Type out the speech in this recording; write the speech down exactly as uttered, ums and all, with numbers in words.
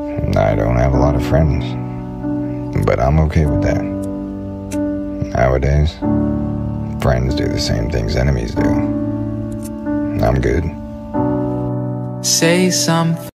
I don't have a lot of friends, but I'm okay with that. Nowadays, friends do the same things enemies do. I'm good. Say something.